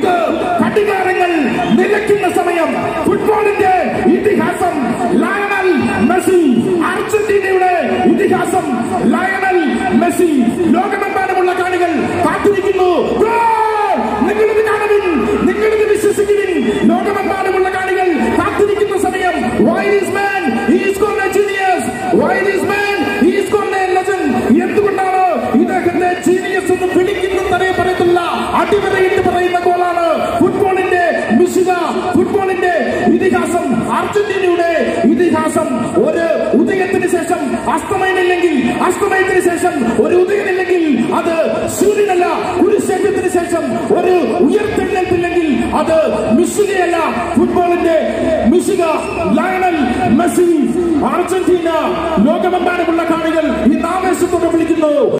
ഇത് കടികാരങ്ങൾ നിലയ്ക്കുന്ന സമയം. ഫുട്ബോളിന്റെ ഇതിഹാസം ലയണൽ മെസ്സി, അർജന്റീനയുടെ ഇതിഹാസം ലയണൽ മെസ്സി. ലോകമെമ്പാടുമുള്ള കാണികൾ കാത്തിരിക്കുന്നു. നിങ്ങളിത് കാണുവിൻ, നിങ്ങളിത് വിശ്വസിക്കുവിൻ. ലോകമെമ്പാടുമുള്ള കാണികൾ കാത്തിരിക്കുന്ന സമയം. Why this man? He is called a genius. Why this man? He is called a legend. എന്തുകൊണ്ടാണ് ഇദ്ദേഹത്തെ ജീനിയസ് എന്ന് വിളിക്കുന്നതേ പറയത്തില്ല. അടിവരയിട്ട് പറയുന്ന ഗോളാണ്. ഫുട്ബോളിന്റെ മിശിക, ഫുട്ബോളിന്റെ ഇതിഹാസം, അർജന്റീനയുടെ ഇതിഹാസം. ഒരു ഉദയത്തിന് ശേഷം അസ്തമയമില്ലെങ്കിൽ, അസ്തമയത്തിന് ശേഷം ഒരു ഉദയമില്ലെങ്കിൽ അത് സൂര്യനല്ല. കുരിശേറ്റത്തിന് ശേഷം ഒരു ഉയർത്തെഴുന്നേൽപ്പില്ലെങ്കിൽ അത് മിശികയല്ല. ഫുട്ബോളിന്റെ മിശിക ലയണൽ മെസ്സി, അർജന്റീന. ലോകമെമ്പാടുമുള്ള